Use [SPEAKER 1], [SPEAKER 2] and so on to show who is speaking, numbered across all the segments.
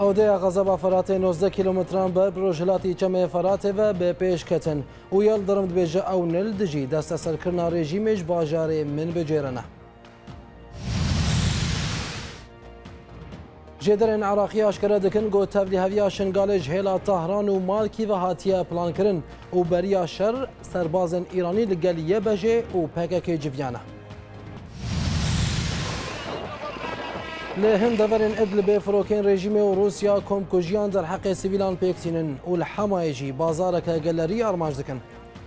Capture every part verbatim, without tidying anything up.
[SPEAKER 1] اودیا غضب فرات نوزده کیلومتران بر پروژلاتی چمه فرات و به پیش کتن و یل درمد بیجه او نل دجی دست سرکرنا رژیمش باجار من بجیرنه. جدرن عراقی اشکره دکن گو تبلی هویا شنگالج هیلا طهران و مالکی و هاتیه پلان کرن و بریا شر سربازن ایرانی لگلیه بجه و پکک جویانه. لهم دورن ادلب فروکین رژیم و روسیا کم کجیان در حق سیویلان پیکتینن و الحمایجی بازارک گلری آرماج دکن.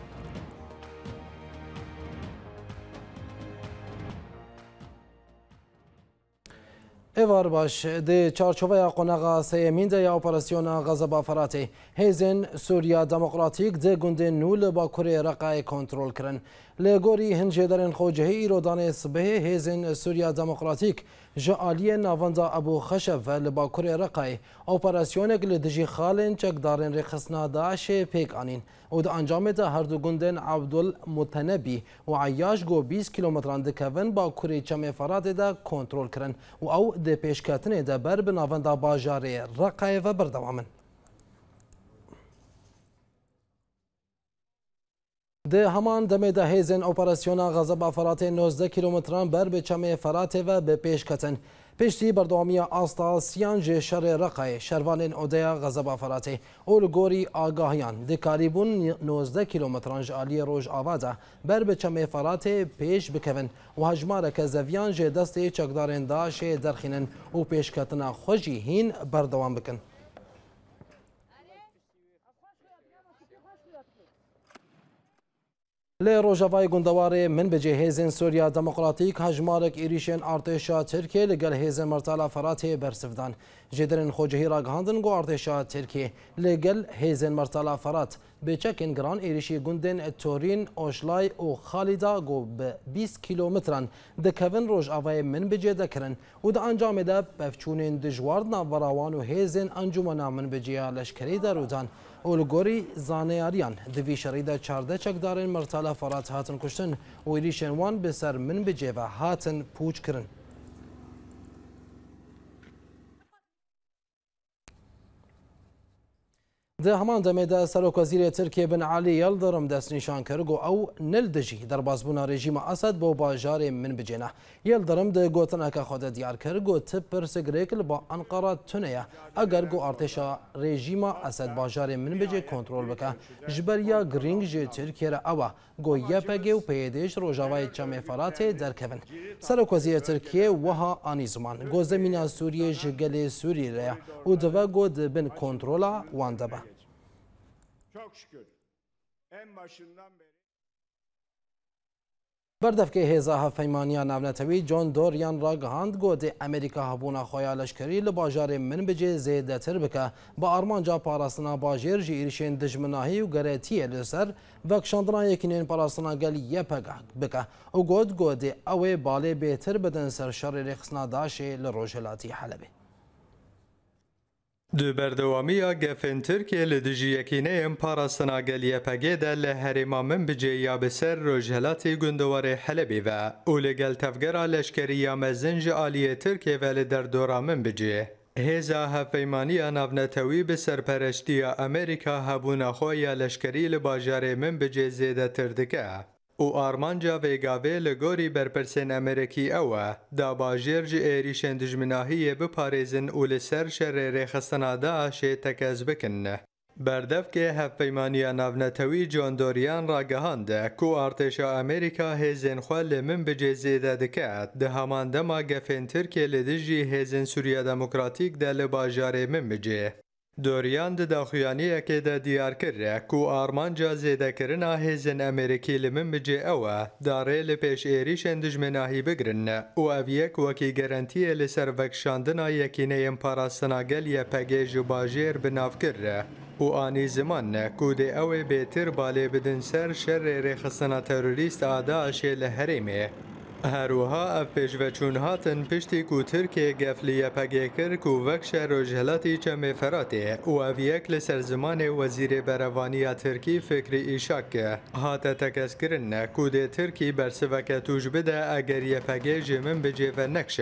[SPEAKER 1] ایوار باش ده چارچوبه قناغا سیمین ده یا اپراسیون غضب فراتی هیزن سوریا دموکراتیک ده گنده نول با کره رقای کنترل کرن لگوری هنجه درن خوجه ایرودان صبح هیزن سوریا دموکراتیک جعالی ناوندا ابو خشب و لبا کره رقای اپراسیونک لدجی خالن چک دارن رخصنا داعش پیک آنین و ده انجام ده هر دو گندن عبدالمتنبی و عیاش گو بیست کیلومتران دکون با کره چم فرات ده کنترل کرن و او ده پیشکتنه ده بر بناوندا باجار رقای و بردوامن. ده همان دمه ده هیزن اپراسیون غضب فرات نوزده کیلومتران بر به چمه فرات و به پیش کتن پشتی بردوامی آستا سیانج شر رقای شروان اودیا غضب فرات اول گوری آگاهیان ده کاریبون نوزده کیلومتران جالی روژ آواده بر به چمه فرات پیش بکون و هجماره که زویان جه دست چکدارن داش درخینن و پیش کتن خوشی هین بردوام بکن. لی روژاوای گندواره من بجه هیزن سوریا دموکراتیک هجمارک ایریشن ارتشا ترکیه لگل هیزن مرتالا فراتی برسفدان جدرن خوجهی را گهاندن گو ارتشا ترکیه لگل هیزن مرتالا فرات بچکن گران ایریشی گندن تورین اوشلای و خالدا گو به بیست کیلومتران دکون روژاوای من بجه دکرن و ده انجام ده بفچونین دجواردنا وراوان و هیزن انجمنا من بجه لشکری دارودان اولگوری زانیاریان دوی شریده چارده چکدارن مرتالا فرات هاتن کشتن و ایریشن وان بسر من بجه و هاتن پوچ کرن. ده همان دمه ده سروک وزیر ترکیه بن علی یلدرم دست نشان کرد و او نل دجی در بازبون رژیم اسد با باجار من بجنه یلدرم ده گوتن که خود دیار کرد و تپ پرسگریکل با انقره تنه اگر گو ارتشا رژیم اسد باجار من بجه کنترل بکه جبریا گرینگ جه ترکیه را او گو یپگه و پیدش روژاوای چمه فرات در کون سروک وزیر ترکیه وها آنی زمان گو زمین سوریه جگل سوری ریا و دو گو بن کنترولا واندبه.
[SPEAKER 2] Çok şükür en başından beri
[SPEAKER 1] بردفکه هزا هفیمانیا نونتوی جون دوریان را گهاند گوده امریکا هبونا خویا لشکری لباجار من بجه زیده تر بکه با آرمانجا پاراستنا باجر جی ایرشین دجمناهی و گرهتیه لسر وکشاندنا یکینین پاراستنا گل یپگه بکه و گود گوده اوه باله بهتر بدن سر شر رخصنا داشه لروجلاتی حلبه.
[SPEAKER 3] دو بردوامی گفن ترکیه لدجی یکینه ام پاراستنا گلیه پگیده لحریما من بجه یا بسر روجهلاتی گندوار حلبی و او لگل تفگرا لشکری مزنج آلیه ترکیه ولی در دورا من بجه. هزا هفیمانی ناونتوی بسر پرشتی امریکا هبونا خویا لشکری لباجار من بجه زیده تردکه. و آرمانجا ویگاوی لگوری برپرسین امریکی اوه دا باجر جی ایریشن دجمناهی بپاریزن و لسر شر ریخستنا داعش تکز بکن. بردف که هفیمانی ناونتوی جون دوریان را گهانده کو ارتشا امریکا هیزن خوال من بجه زیده دکت ده همان دما گفن ترکیه لدجی هیزن سوریا دموکراتیک ده لباجار من بجه. دوریان ده داخویانی که ده دیار کرده کو آرمانجا زیده کرنا هیزن امریکی لمن بجه اوه داره لپیش ایریشن دجمناهی بگرن و اویک وکی گرانتیه لسر وکشاندنا یکینه ام پاراستنا گلیه پگیج و باجیر بناف کرده و آنی زمان کو ده اوه بیتر باله بدن سر شر ریخستنا تروریست آداعش لحریمه هروها اف پیشوچون هاتن پشتی کو ترکیه گفلیه پگه کر کو وکش روجهلاتی چمه فراته و اویک لسر زمان وزیر بروانی ترکی فکری ایشاک هات تکس کرن کو ده ترکی برسوکه توش بده اگر یه پگه جمن بجه و نکشه.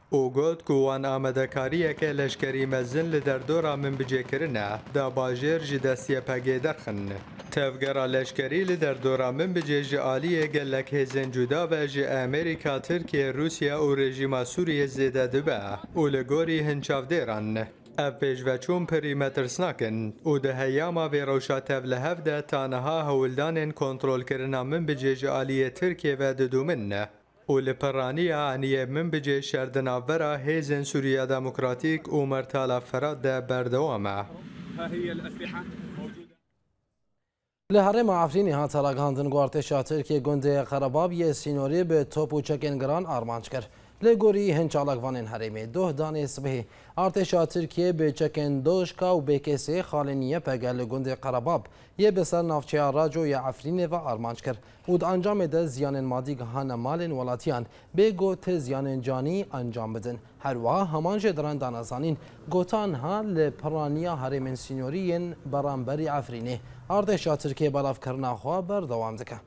[SPEAKER 3] او گوت که وان آمدکاریه که لشکری مزن لدردورا من بجیکرنه دا باجر جی دستی پگی درخن. تفگرا لشکری لدردورا من بجی جی آلیه گلک هزن جدا و جی امریکا ترکیه روسیا و رژیم سوریه زیده دبه و لگوری هنچاف دیران. اف پیشوچون پریمتر سناکن و ده هیاما وی روشا تفلهف ده تانها هولدان کنترول کرنا من بجی جی آلیه ترکیه و ددومن. و لپرانی عنیه من بجی شردناورا هیزن سوریا دموکراتیک و مرتالا فراد ده بردوامه.
[SPEAKER 2] ها هي الأسلحة موجودة.
[SPEAKER 1] لهرم عفرینی ها تلاگاندن گوارتشا ترکیه گنده قرباب یه سینوری به توپ و چکن گران آرمانج کرد. لگوری هنچالک وانین هرمی دوه دانی صبحی ارتشا ترکیه به چکن دوشکا و بکسی خالنیه پگل گنده قرباب یه بسر نافچه راجو یا عفرینی و آرمانج کرد و دا انجام ده زیان مادی گهان مالین ولاتیان به گوت زیان جانی انجام بدن هر وها همان جدران دانزانین گوتان ها لپرانیا هرمین سینورین برانبری عفرینی ارتشا ترکیه بلاف کرنا خواه بر دوام دکه.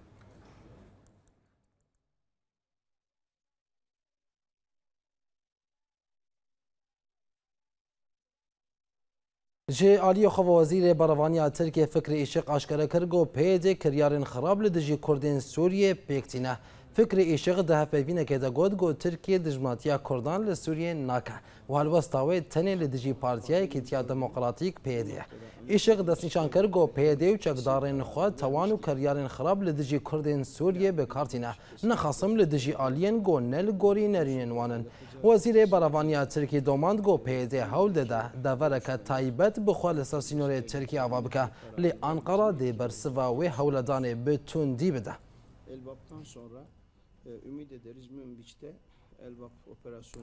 [SPEAKER 1] جی عالی خو وزیر بروانی ترکیه فکر ایشق آشکار کرگو پیده کریارن خراب لدجی کردین سوریه پیکتینه فکر ایشق ده پیوینه که دا گود گو ترکیه دجماتیا کردان لسوریه ناکه و هلوستاوی تنه لدجی پارتیای کتیا دموکراتیک پیده ایشق دست نشان کرگو پیده و چکدارن خود توانو کریارن خراب لدجی کردین سوریه بکارتینه نخصم لدجی آلین گو نل گوری نرینن وانن وزیر بروانی ترکیه دوماند گو پیده هول ده دورک تایبت بخوال سر سینور ترکیه آوا بکه لی انقره دی برسوا و هولدان بتوندی بده.
[SPEAKER 4] Elbap'tan sonra e, ümit ederiz Münbiç'te Elbap operasyonu.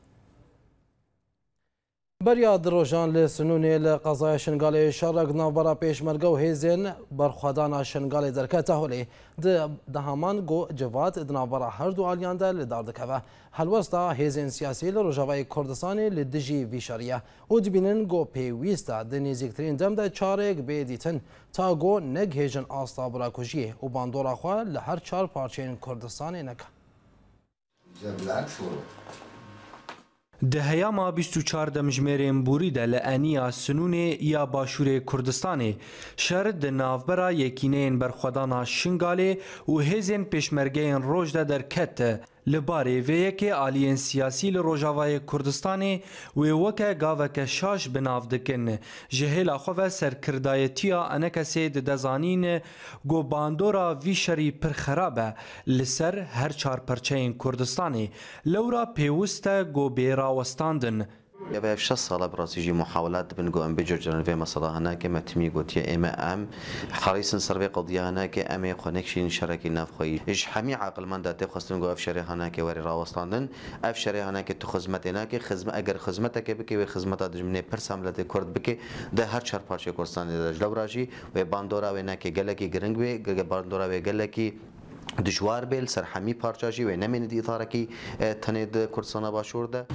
[SPEAKER 1] بریا دروژان لسنونی لقضای شنگال شارک نوبرا پیشمرگه و هیزن برخوادان شنگال درکته هولی ده همان گو جواد دنوبرا هر دو آلیان ده لدار دکوه هلوستا هیزن سیاسی لروژاوی کردستانی لدجی ویشاریه و دبینن گو پیویستا ده نیزیکترین دم ده چارک بیدیتن تا گو نگ هیجن آستا برا کجیه و باندورا خواه لهر چار پارچین کردستانی نکه.
[SPEAKER 5] ده هیاما بیست و چهار دمجمرین بوری ده لعنیا سنونه یا باشور کردستانی شرد ده نافبرا یکینین برخودانا شنگاله و هزین پیشمرگین روش ده در کت لباره وی که آلین سیاسی لروجاوای کردستانی و وکه گاوک شاش بناف دکن جهیل خواه سرکردایتیا انکسی ده دزانین گو باندورا وی شری پر خرابه لسر هر چار پرچین کردستانی لورا پیوسته گو بیرا وستاندن
[SPEAKER 6] يبقى في شخص صار براسيجي محاولات بنقو ام بيجرجن في مسألة هناك ما تمي قلت يا اما ام حريص نصر في قضية هناك ام يخونكشين شركي نافخي ايش حمي عقل من دات خاصة نقو اف شري هناك وري راوستاندن اف شري هناك تو خدمت هناك خدمه اگر خدمتك بكي خدمت دجمنه برسام لدي كرد بكي ده هر چار پارچه کردستان ده جلوراجي و باندورا و هناك گلكي گرنگ وي باندورا و گلكي دشوار بيل سرحمي پارچاجي و نمين دي اطاركي تنيد كردستان باشور ده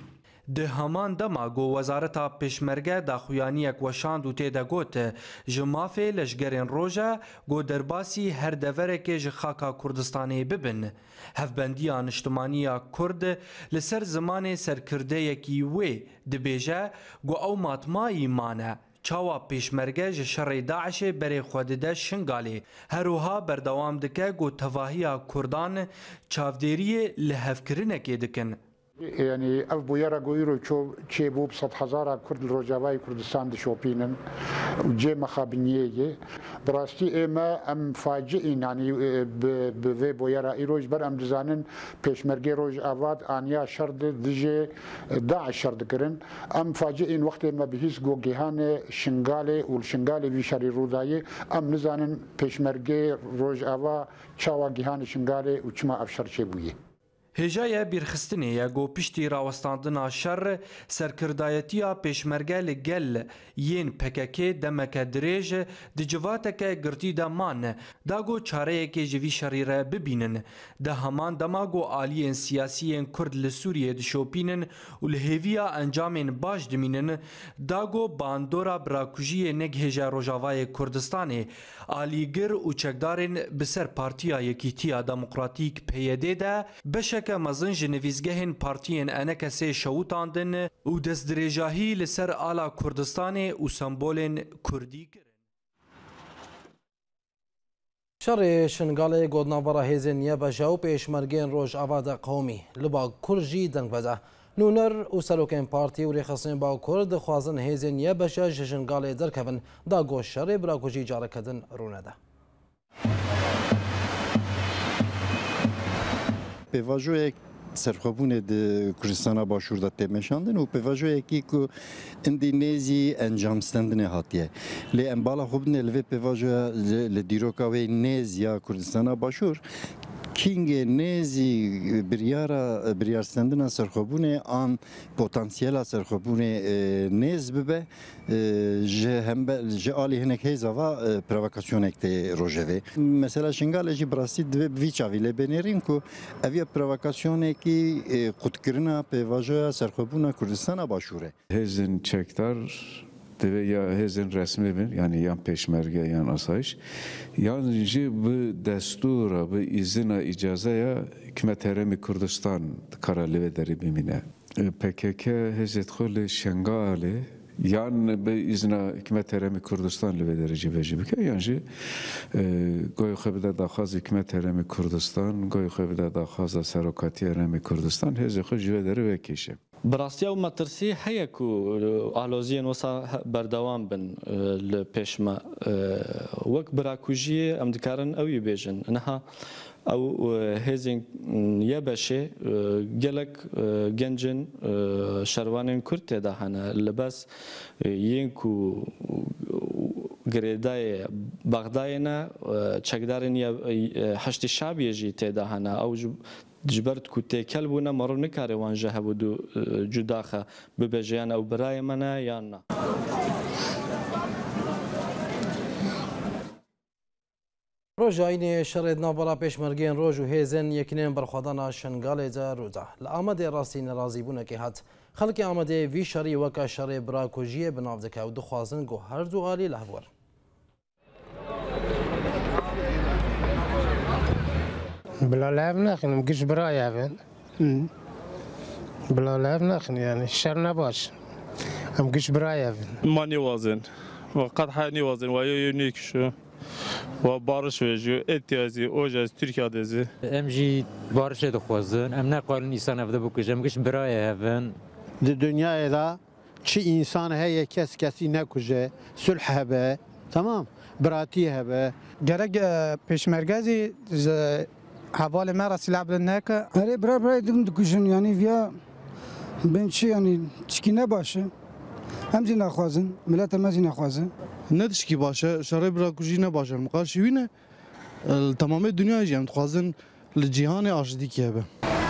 [SPEAKER 5] ده همان دما گو وزارتا پیشمرگه دا خویانیک وشاند و تیده گوت جمافه لشگرین روژه گو درباسی هر دوره که جخاکا کردستانی ببن هفبندیان اجتماعی کرد لسر زمان سرکرده یکی وی دبیجه گو او ماتمایی مانه چاوا پیشمرگه جشر داعش بری خودده شنگالی هروها بردوام دکه گو تواهی کردان چاودیری لحفکرنه که دکن
[SPEAKER 7] يعني اف بويرا غويرو تشو تشيبو بصد هزار كرد الرجاوي كردستان دشوبينن وجي مخابنيه براستي اما ام فاجئين يعني بفي بويرا ايروج بر ام دزانن بيشمرغي روج افاد انيا شرد دجي داعش شرد كرن ام فاجئين وقت ما بهيس جو جهان شنغالي والشنغالي في شري روداي ام نزانن بيشمرغي روج افا چاوا جهان شنغالي وچما افشر چبويه
[SPEAKER 5] هجای بیرخستنی یا گو پشتی راوستاندنا شر سرکردایتیا پیشمرگه لگل یین پککه دمک دریج دجواتک گرتی دمان دا گو چاره که جوی شریره ببینن ده همان دما گو آلیین سیاسیین کرد لسوریه دشوپینن و لحویا انجامین باش دمینن دا گو باندورا براکوژی نگ هجا روژاوای کردستانی آلیگر و چکدارین بسر پارتیا یکیتیا دموکراتیک پیده ده بشک Tişteke mezin ji nivîzgehên partiyên enekesê şewitandin û destdirêjahî li ser ala Kurdistanê û sembolên Kurdî kirin.
[SPEAKER 1] Şerê Şingalê godnavbera hêzên Yebeşa û pêşmergên Rojava qewmî li Bakur jî deng vede. Nûner û serokên partî û rêxistinên Bakur dixwazin hêzên Yebeşa ji Şingalê derkevin, da goş şerê bira ku jî carekedin rûnede.
[SPEAKER 8] Pêvajoyek serxwebûnê di Kurdistana Başûr de têmeşandin û pêvajoyekî ku indî nêzî encamstendinê hatiye. Lê em bala xwe bine li vê pêvajoya li dîroka wê nêz ya Kurdistana Başûr kingê nêzî biryara biryarstendina serxwebûnê an potansiyela serxwebûnê nêz bibe ji hember ji alî hinek hêza va provokasyoneke tê rojevê. Mesela Şingalê jî bi rastî divê bi vî çavî lê benêrin ku ev ye provokasyonekî qutkirina pêvajoya serxwebûna Kurdistana Başûr e.
[SPEAKER 9] Hêzên çekdar divê ya hêzên resmî bin yani yan pêşmerge yan asayiş yan jî bi destûra bi îzina îcazeya Hikûmet Herêmê Kurdistan dikare li vê derê bimîne. P K K hêzê xwe li Şingalê yan bi îzina Hikûmet Herêmê Kurdistan li vê derê jî vê jî bike yan jî goyê xwe bide daxwaza Hikûmet Herêmê Kurdistan goyê xwe bide daxwaza Serokatiya Herêmê Kurdistan hêzê xwe ji vê derê vê kêşe.
[SPEAKER 10] براستیا و مترسی هەیە کو ئالۆزیەن وەسا بەردەوام بن لە پێشمە وەک براکوژیە ئەم دکارن ئەوی بێژن نەها ئەو هێزین یە بەشێ gelek gencin şervanên Kurd têda hene li bes yên ku girêdayê Bexdayê ne çekdarên heştê şabiyê jî têda hene ew ji ber ku têkel bûne mero nikare wan ji hevû cudaxe bibêje yan ew birayê me ne yan na.
[SPEAKER 1] Rojayînê şerê navbera pêşmergên roj û hêzên yekînên berxwedana Şingalê de rûda. Li Amedê rastî nerazîbûnekê hat. Xelkê Amedê vî şerî weka şerê birakujiyê bi nav dike û dixwazin ku her du alî li hev werin.
[SPEAKER 11] بلا لعب ناخن مقش برايا فين بلا لعب ناخن يعني الشر نباش مقش برايا فين
[SPEAKER 12] ماني وازن وقد حاني وازن ويا يونيك شو وبارش وجو اتيازي اوجاز تركيا دزي
[SPEAKER 13] ام جي بارش دخوازن ام نقال انسان افده بکشم مقش برايا هفن
[SPEAKER 14] di dünyaya da çi insan heye kes kesi nekuje sulh hebe tamam birati hebe
[SPEAKER 15] gerek peşmergezi حواله مرا سلاح بدنکه
[SPEAKER 16] آره برای برای دم دکوشن یعنی ویا بنچی یعنی چکی نباشه همزی نخوازن ملت همزی نخوازن
[SPEAKER 17] نه دشکی باشه شرای براکوژی نباشه مقاش وینه تمام دنیا جیم خوازن لجهان آشتی که به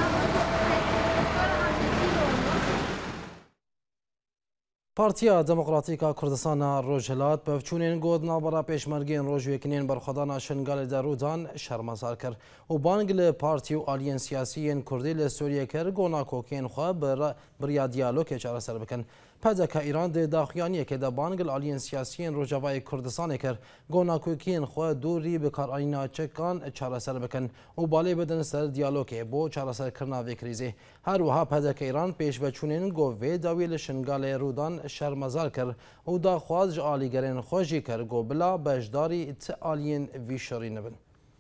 [SPEAKER 1] Partiya Demokratîka Kurdistana Rojhilat pevçûnên god navbera pêşmergên rojwekînên berxwedana Şingalê de rûdan şermezar kir û bang li partî û aliyên siyasî yên Kurdî li Sûriyê kir gona kokên xwe biriya diyalogê çareser bikin. Pedeka Îran dê daxuyaniyekê de bang li aliyên siyasî yên Rojavayê Kurdistanê kir gona kokên xwe dûrî bi karayîna çekan çareser bikin û balê bidin ser diyalogê bo çareserkirina vê krîzê. Her wiha pedeka Îran pêşveçûnên gov vê dawî li Şingalê rûdan şermezar kir û daxwaz ji alîgerên xwe jî kir got bila beşdarî ti aliyên vî şerî nibin.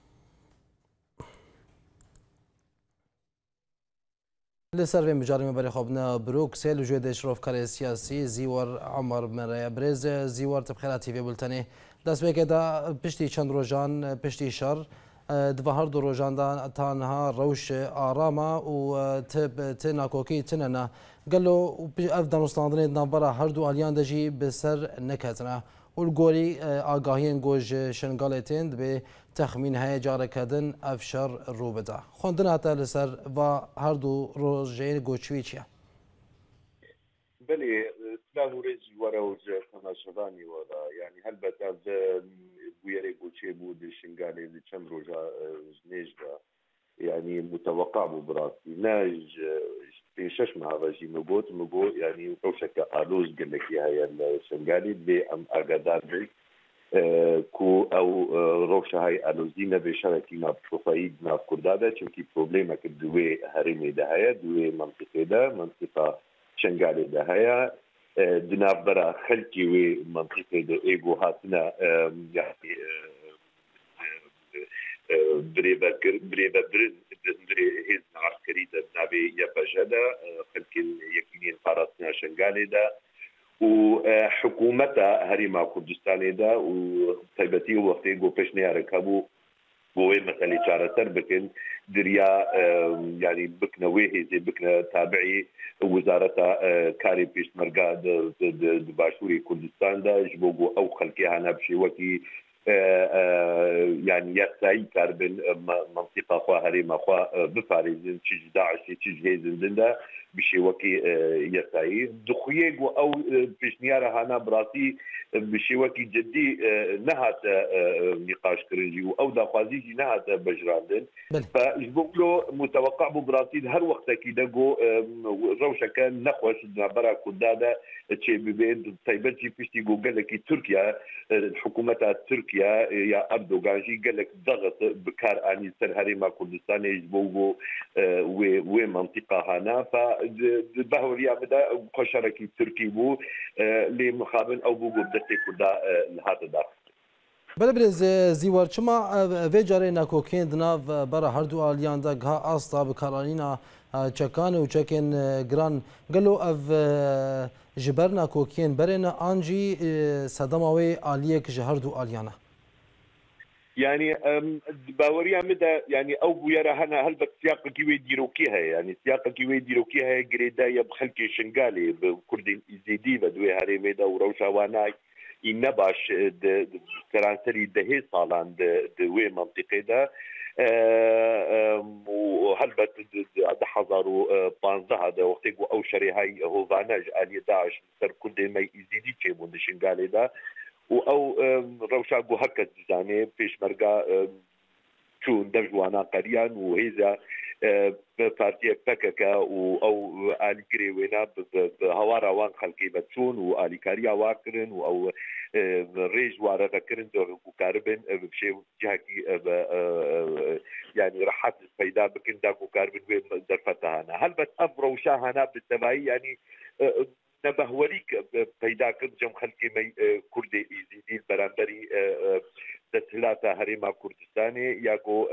[SPEAKER 1] Li ser vê mijarê me berê xwe bine Brûksê li cwê dê şirovkarê siyasî Zîwer Emer Miraya Birêz Zîwer tu bi xêr T V bultenê destpêkê de piştî çend rojan piştî şer di her du rojan de tanha rewş arama û ti nakokî tune ne gelo ev danûstandinê navbera her du aliyan de jî bi ser neketine û li gorî agahiyên got ji Şingalê tên dibê texmîn heye carekedin ev şer rû bide. Xwendin hate li ser va her du rojeyên goçî çi ye?
[SPEAKER 18] Belê silav û rêz jî were û ji xwenaşevanî we da yanî helbet ev bûyerê goçê bû di Şingalê li çend roja nêj de yanî muteweka bû bi rastî ne ji pêş şeş meha jî min got min got yanî rewşeke alûz gelekî heye li Şingalê bê em agadar bin کو ئەو ڕۆژەهای ئەلۆزی نەبێ شەرەکی ناوچۆفایی ناو کوردادا چونکی پرۆبلێمەکە دوێ هەرێمێدا هەیە دوێ منطقێدا منطقا شنگالێدا هەیە دنابەرە خەلکی وێ منطقێدا ئێگۆ هاتنە برێبەبرن هێز عسکەری دەبناوێ یەبەژەدا خەلکین یەکینین پاراستنا شنگالێدا و حکوومەتە هەریما کوردستانێدا و تایبەتی وەختەی گۆ پێشنیارەکە بوو بۆی مەسەلەی چارەسەر بکەن دریا ینی بکنەوەی هێزێ بکنە تابعی وزارەتە کاری پێشمەرگا باشووری کوردستاندا ji بۆ بۆ ئەو خەلکی هانا بشێوەکی يعني يسعي كاربن منطقة خوا هريمة خوا بفارزين تشج داعش تشج هيزن دندا بشي وكي يسعي دخيق أو بشنيارة هانا براسي بشي وكي جدي نهات نقاش كرنجي أو دا خوازيجي نهات بجراندن فجبوكلو متوقع ببراسي هر وقت كده جو روشة كان نخوش برا كدادا تشي ببين تايبتي بشتي جو قالك تركيا الحكومة تركيا يا أردوغان جي قال لك ضغط بكار اني سر هريما كردستان يجبوغو ومنطقه هنا فبهوريا مدى قشركي تركي بو لمخابن او بوغو بدتي كردا لهذا داخل
[SPEAKER 1] بله برز زیوار چما و جاره نکوکین دناو برا هر دو آلیان دا گها آستا بکارانینا چکان و چکن گران گلو او جبر نکوکین برین آنجی صدماوی آلیه که هر دو آلیانه
[SPEAKER 18] يعني باوريا مدى يعني او بويرا هنا هل بك سياق كيوي ديروكيها يعني سياق كيوي ديروكيها جريدا يبخلكي شنغالي بكردين ازيدي بدوي هاري ميدا وروشا واناي ينباش كرانسري دهي صالان دوي منطقه دا وهل بت حضر بانزا هذا وقت او شري هاي هو فاناج الي داعش سر كل ما يزيدي تشيبون شنغالي دا او روشا جو هكا زاني فيش مرقا شو دجوانا قريان وهذا بارتيه بككا او الي كريوينا بهوارا وان خلقي بتشون والي كاريا واكرن او ريج وارا كرن دو كاربن بشي جاكي يعني راحات الفايده بكن داكو كاربن درفتها هنا هل بتأف روشا هنا بالتبعي يعني نبهوريك پیدا کرد جم خلقی می کردی ایزیدی برانبری تسهیلات هریما کردستانی یا گو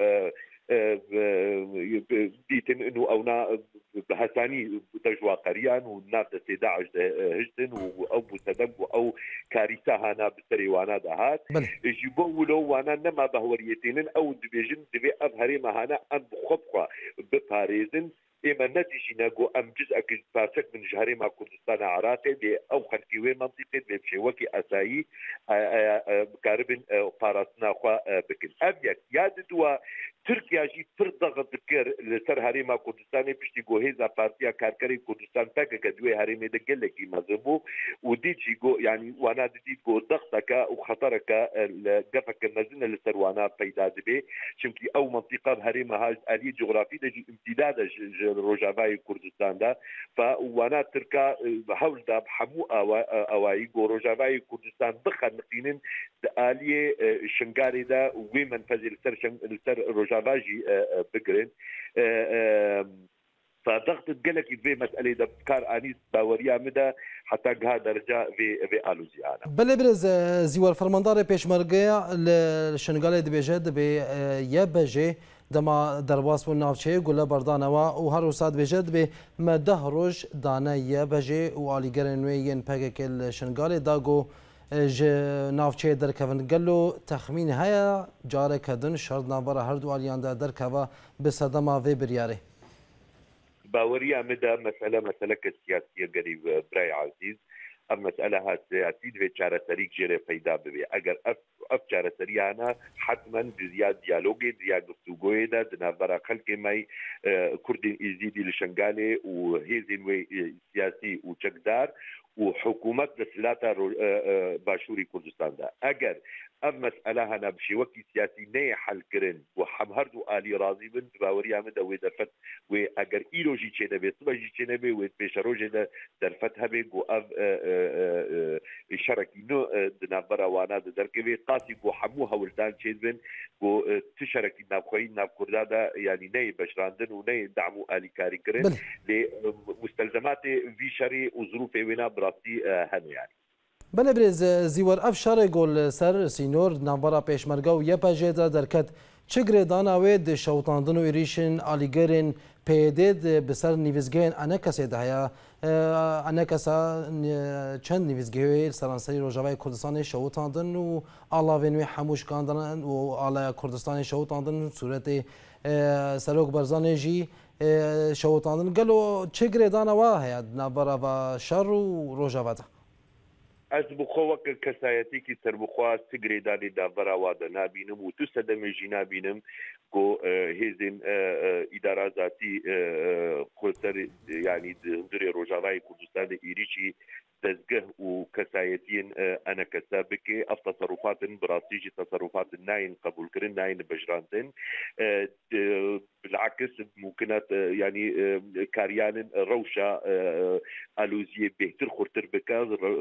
[SPEAKER 18] دیتن انو اونا بحساني تجوا قريان وناف دستي داعش هجتن او بسدم او كارثه هنا بسريوانا دهات يجيبوا لو وانا نما بهوريتين او دبيجن دبي ابهري ما هنا ام بخبقه بباريزن إما نتيجة نقول أم جزء كبارسك من جهري مع كردستان عراقي بي أو خلقيوي منطقة بمشيوكي أسايي كاربن باراسنا خوا بكن أبيك يادتوا تركيا جي ترضغط بكر لسر هريما كردستاني بشتي جو هيزا بارتيا كاركري كردستان باكا كدوي هريمي دقلكي مزمو ودي جي جو يعني وانا دي جو ضغطك وخطرك قفك المزنة لسر وانا بيدا دبي شمكي أو منطقة هريما هاج آلية جغرافية دي امتداد روجافای کردستان دا فوانا تركا حول دا بحمو اوایی گو روجافای کردستان بخنقینن دا آلیه شنگاری دا وی منفذی لسر, لسر روجافاجی بگرن فضغط قالك في مسألة ده كار أنيس باوريا مدى حتى جها درجة في في ألوزي أنا.
[SPEAKER 1] بله برز زیوار فرماندار پیشمرگه لشنگال دبیجد به یبجه دما درباس و نافچه گله بردانوا و هر وساد بجد به مده روش دانه یبجه و آلیگرنوی ین پگکل شنگال داگو ج نافچه درکفن گلو تخمین هیا جاره کدن شرط نابر هر دو آلیان در درکوا به صدما و بریاره.
[SPEAKER 18] باوريا مدى مسألة مسألة سياسية قريب براي عزيز أما مسألة سياسية في شارع سريك جري فايدة ببي أجر أف أف شارع سريع أنا حتما بزياد ديالوجي زياد گفتگوی دا دنابرا خلق ماي كردين إزيدي لشنغالي وهيزين وي سياسي وشكدار وحكومة دسلاتا باشوري كردستان دا أجر ئەم مەسئلە هەنا بشێوەکی سیاسی نەیە حەلکردن و هەم هەردوو ئالی ڕازی بن باوەریان من دەوێ دەرفەت وێ ئەگەر ئیرۆژی چێ دەبێت سبەژی چێ نەبێ وێ پێشە ڕۆژێ دەرفەت هەبێ بۆ ئەم شەرەکی نۆ دنابەرەوانە دەرکەوێ قاسی بۆ هەموو هەولدان چێت بن بۆ ت شەرەکی ناوخۆی ناوکوردادا ینی نەی بەشراندن و نەی دام و ئالیکاریکردن لێ مستەلزەماتی وی شەری و ظروفێ وێنا بڕاستی هەنویانی
[SPEAKER 1] بله برز زیور اف شر گل سر سینور نامبرا پیشمرگا و یه پجیدا درکت چگره داناوید شوطاندن و ایریشن آلیگرین پیدید بسر نیوزگین انکسی دهیا انکسا چند نیوزگیوی سرانسری روجاوی کردستان شوطاندن و آلاوینوی حموش کاندن و آلا کردستان شوطاندن صورت سروک برزان جی شوطاندن گلو چگره داناوا هیا نامبرا و شر و روجاوی
[SPEAKER 18] ez bi xwe wek kesayetîkî serbixwe sigrêdanê davbera de nabînim û tu sedemê jî nabînim ku hêzên îdara zatî xweser yanî di hundirê Rojavayê Kurdistanê êrîşî dezgeh û kesayetiyên enekesa bike ev teserrufatin bi rastî jî teserrufatin nayên qebûlkirin nayên bejrandin bilakis mumkinat yanî karyanên rewşa aloziyê bêhtir xurtir bike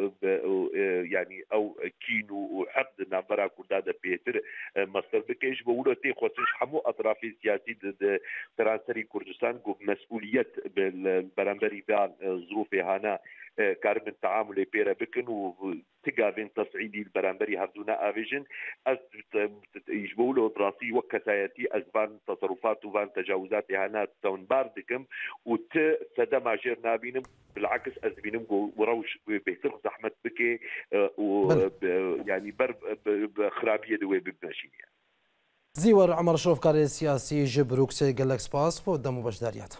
[SPEAKER 18] yani ew kîn û heqd navbera Kurda de pêtir mesir bike ji bo wilo tê xwesin ji hemû etrafê siyasî di seranserî Kurdistan got mes'ûliyet beremberî van zirûfê hana karibin taamulê pêre bikin û tigavên tesعîdî beremberî hevdûna avêjin ez ji bo wilo birastî wek kesayetî ez van teserrufat û van tecawuzatê hana tewnbar dikim û ti sedema jêr nabînim bilakis ez bînim ku rewş bêhtir zehmet bike û yanî ber xirabiyê di wê bibneşîniye.
[SPEAKER 1] زیور عمر شوفکاری سیاسی جبروکس گلک سپاس بۆ دەم و بەشداریات.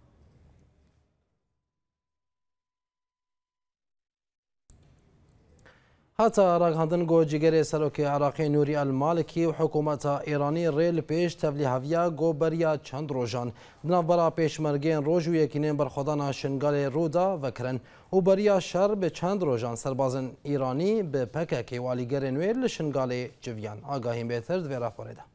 [SPEAKER 1] هاتا راگهاندن گو جگری سروک عراقی نوری المالکی و حکومت ایرانی ریل پیش تبلی هفیا گو بریا چند روژان دنابرا پیش مرگین روژ و یکینین برخودان شنگال رودا وکرن و بریا شر به چند روژان سربازن ایرانی به پکک والیگر نویر لشنگال جویان آگاهیم بهتر دوی راپوره ده.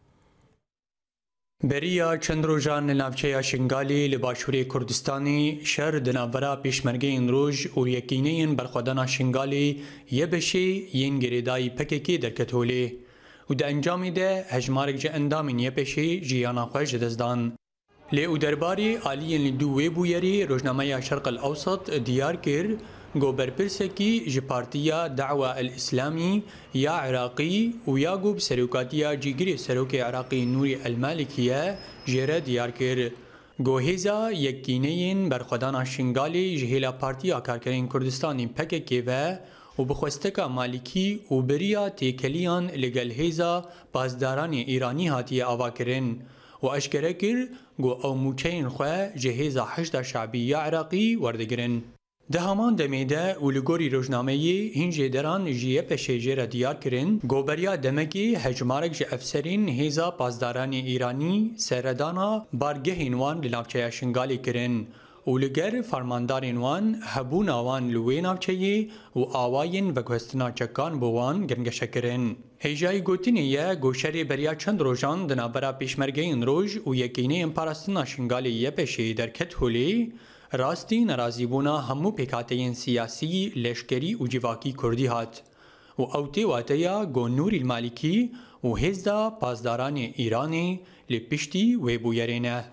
[SPEAKER 19] بریا چند روزان ناوچه شنگالی لباشوری کردستانی شر دنابرا پیشمرگین روز و یکینین برخودان شنگالی یه بشی ین گریدای پککی درکتولی و ده انجامی ده هجمارک جه اندامین یه بشی جیانا خوش دزدان. لی او درباری آلیین لدو بویری روزنامه شرق الاوسط دیار کر گو برپرسکی جی پارتیا دعوة الاسلامی یا عراقی و یا گو بسروکاتیا جیگری سروک عراقی نوری المالکیه جیره دیار کر. گو هیزا یکینین برخودان شنگالی جهیلا پارتیا کارکرین کردستانی پککی و و بخوستکا مالکی و بریا تیکلیان لگل هیزا بازداران ایرانی هاتی آوا کرن و اشکره کر گو او موچین خواه جهیزا حشد شعبی عراقی وردگرن. ده همان دمیده و لگوری روزنامه‌ای هنجه دران جیه پشیجه دیار کرن گوبریا دمکی هجمارک جه افسرین هیزا پاسداران ایرانی سردانا بارگهین وان لنافچه شنگالی کرن و لگر فرماندارین وان هبون آوان لوی نافچه و آواین و گوستنا چکان بوان گرنگشه کرن. هیجای گوتینیه گوشری بریا چند روزان دنابرا پیشمرگین روز و یکینه امپارستنا شنگالی یه پشی درکت هولی راستی نرازیبونا همو پیکاتین سیاسی لشکری و جواکی کردی هات و اوتی واتیا گو نوری المالکی و هزدا پاسداران ایرانی لپشتی و بویرینه.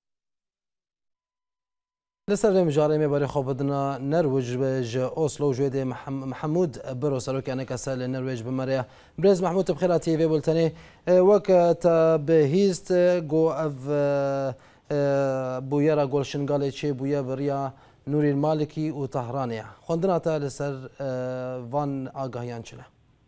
[SPEAKER 1] لسر مجارمه برای خوابدنا نرویج بج اوسلو جوید محمود برو سروک انک سال نرویج بمریا برز محمود بخیراتی و بولتنی وقت بهیست گو اف بویرا گلشنگالی چه بویا بریا نوری المالکی و طهرانیه خوندنا تا لسر وان آگاهیان چله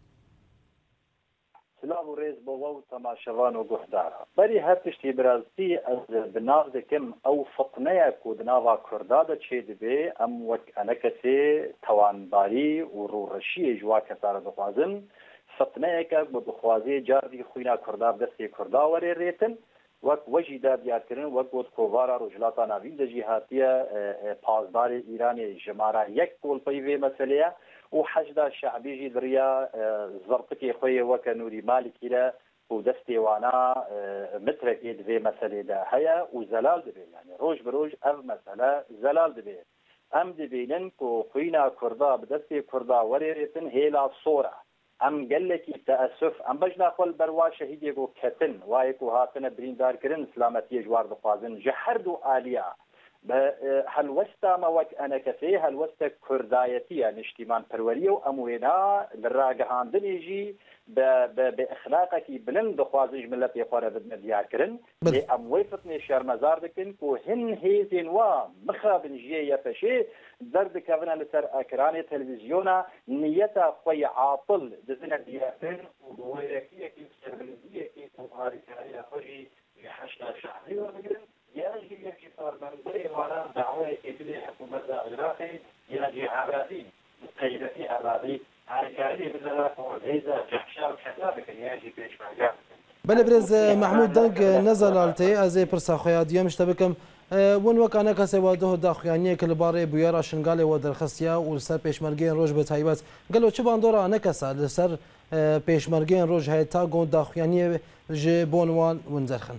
[SPEAKER 20] سلام و ریز بوا و تماشوان و گهدارا بری هر پشتی برازتی از بناو دکم او فطنه کود ناوا کردادا چه دبی ام وک انکسی توانباری و رورشی جوا کسار دخوازن فطنه که بخوازی جاردی خوینا کردا دستی کردا وری ریتن وەک وەژی دادیارکردن وەک بۆ کۆڤارە ڕۆژهەڵاتە ناوین دەژی هاتیە پازداری ئیرانی ژمارە یەک گۆڵپەی وێ مەسەلەیە و حەشدا شعبیژی دریا زەرتکی خۆی وەکە نووری مالکی لە و دەستی وانا مترێکی دوێ مەسەلێدا هەیە و زەلال دەبێت یعنی ڕۆژ بەڕۆژ ئەو مەسەلە زەلال دەبێت ئەم دەبینن و خوینا کووردا بەدەستی کووردا وەرێرێتن هێلا سۆرە ئەم گەلێکی تەئەسف ئەم بەژنا خۆل بەروا شەهیدێک و کەتن وایەک و هاتنە بریندارکردن سلامەتی ژوار بخوازن ژە هەردوو ئالیا هەلوەستامە وەک ئەنەکەسێ هەلوەستە کوردایەتیە نیشتیمان پەروەریە و ئەموێنا لە ڕاگەهاندنێژی بە ئەخلاقێکی بلند دەخوازیش ملت پێخوارە بدنە دیارکردن لێ ئەموەی فتنێ شەرمەزار دەکەن و هەن هێزێن وا مخابن ژێ یەپەشێ دەردکەونە لەسەر ئەکرانی تەلڤیزیۆنە نیەتە خۆی عاطل دەزنە دیارکردن و وەیەکیەکی سەربلندیەکی تەمهاریکاریە خۆشی هەشتا شەهری وەربگرن یاجی یەکی فەرمانبەری وانە داوایەکی بدێ حکوومەتە عێراقی یاجی عەبادی قەیرەتی عەبادی هاریکاری بزنە هێزە جەحشا و کەزا بکەن یاجی پێشمەرگە
[SPEAKER 1] بەلێ برێز محمود دەنگ نەزەلالتەی ئەزێ پرسا خۆیا دیەم شتە بکەم ون وەکانە کەسێ وا دۆ داخوایانیەکە لەبارەی بویێرا شنگالێەوە دەرخستیا و لەسەر پێشمەرگەیان ڕۆژ بە تایبەت گەلۆ چ باندۆرە نەکەسە لەسەر پێشمەرگەیان ڕۆژ هەیە تا گۆن داخوایانیە ژێ بۆن وان وندەرخن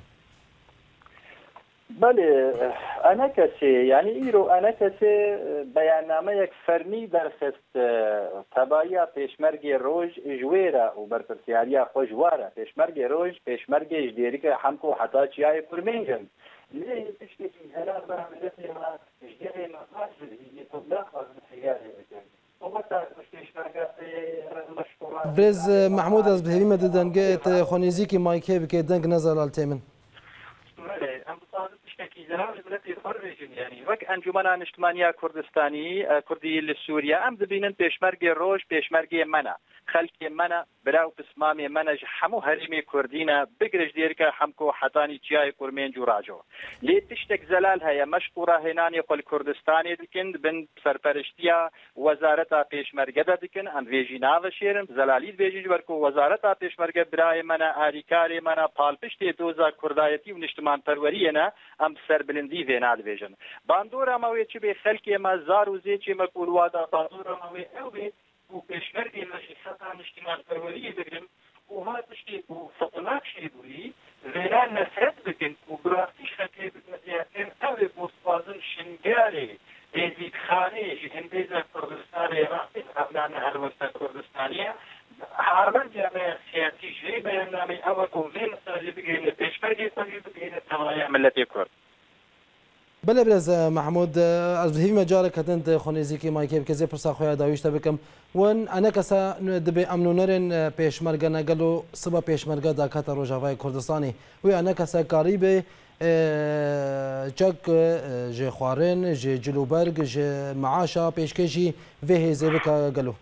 [SPEAKER 20] بله انا کسی یعنی ایرو انا کسی بیاننامەیەک فەرمی دەرخست تەبایە پێشمەرگی ڕۆژ ژوێرە و بەرپرسیاریە خۆشوارە پێشمەرگی ڕۆژ پێشمەرگی ژدێریکە حەمکە و حتا چیای کورمێنجن لێ تشتێکی هەرار بەمەلەتێمە ژدێرێمە پاس
[SPEAKER 1] برێز محمود ئەس بهێویمە دەنگێت خۆنێزیکی مایکێ بکەیت دەنگ نەزەلالتێ من
[SPEAKER 20] وەک ئەنجومەنە نیشتمانیا کوردستانی کوردی لە سووریا ئەم دەبینن پێشمەرگی ڕۆژ پێشمەرگی منە خەلکی منە براو پسمامی منەش هەموو هەرمی کوردینە بگرش دیێرکە حەمکۆ حەتانی چیای کورمێنج و ڕاجۆ لێ تشتێک زەلال هەیە مەشقوڕاهێنانی خۆل کوردستانی دکن بن سەرپەرشتیە وەزارەتا پێشمەرگەدا دکن ئەم وێژی ناوە شێرن زەلالی بێژیش وەرکو وەزارەتا پێشمەرگە برای منە ئاریکارێ منە پاڵپشتێ دۆزا کوردایەتی و نیشتمان پەروەریەنە ئەم سەربلندی وێنا دەبێژن باندۆرامەوێ چ بێ خەلکێمە زار و زێچێ مەکولوادا باندۆرامەوێ ئەو بێت و پێشمەرگی مەشی سەتا نیشتیمان پەروەریە دەگرن و هات شتێک و فەتڵاک شێ بووی وێران نەسرەت بکەن و براستیش خەکێ بکنەتیاکەن ئەوێ بۆ سوازن شنگارێ هێزیتخانەیەکی هەندێزە کوردستانی ڕاستێت ئەبنانە هەروەستە کوردستانیە هارمان جامعه سیاسی ژێ بەیاننامەی ئەوە و وێ مەساجێ بگەین لە پێشمەرگی خۆی بگەینە تەمایە ملەتی کورد
[SPEAKER 1] بەلێ برێز محمود ئەس بهێویمە جارێکە دەند خۆنێزیکی مایکێ بکەزێ پرسا خۆیان داویشتە بکەم ون ئەنە کەسە دەبێ ئەمنونەرێن پێشمەرگە نەگەل و سبە پێشمەرگە داکاتە ڕۆژاوای کوردستانی وی ئەنە کەسە کاری بێ چەک ژێ خوارن ژێ جلوبەرگ ژێ معاشا پێشکەشی vê hêzê bika gelo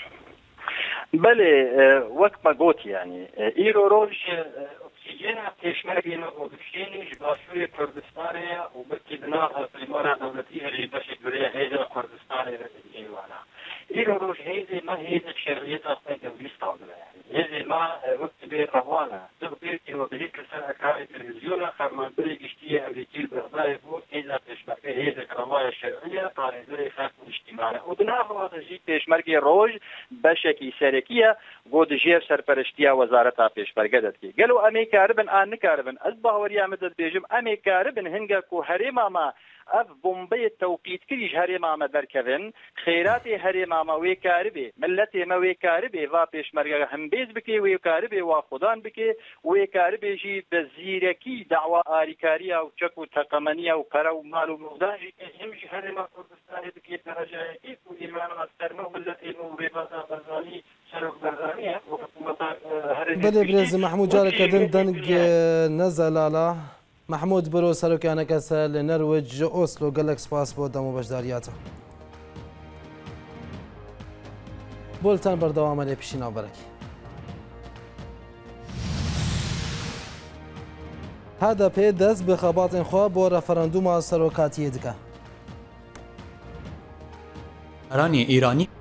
[SPEAKER 20] بله وەک مەگوت یعنی ئیرۆ ڕۆژ ئۆکسیجێنە پێشمەرگێنە بۆ ji başûrê Kurdistanê û birkî di nav hevpêmara dewletî herî beşek birê hêza Kurdistanê re êwana îro roj hêzê me hêzek şeriyeta xwe gewlîsta bile hêzê me wek dibê revan e tu pêrkî wekî ser ekrarê televîzyona xermanberê giştiye Ewlîkîl Bexdayê bû hêza pêşmerge hêzek revaya şerîye parêzerê xelk û niştîmane û di nav wate jî pêşmergê roj beşekî serekî ye got di jêr serperiştiya wezareta pêşmerge de dike gelo em ê karibin an nikaribin ez baweriya me de dibêjim em ê karibin hinga ku herêma me ev bombeyê tewqîtkirî ji herêma me derkevin xêratê herêma me wê karibê milletê me wê karibê va pêşmerge himbêz bike wê karibê wa xudan bike wê karibê jî bi zîrekî dawa arîkariya û çek û teqemeniya û pere û mal û mûdan jî him ji herêma Kurdistanê dike derejeyekî û îmana serme milletê û rêbata Barzanî serok Barzanî ye û hikûmeta herêmê
[SPEAKER 1] بەلێ برێز محمود جارێکە دن دەنگ نەزەلالا محمود برۆ سەرۆکیانەکەسە لە نەروەج ژە ئۆسلۆ گەلێک سپاس بۆ دەم و بەشداریاتە بۆلتان بەردەوامە لێ پیشی ناوبەرەکی هەدە پێ دەست بە خەباتên خوا بۆ ڕەفەرەندوما سەرۆکاتیە دکە
[SPEAKER 19] ئەرانی ئیرانی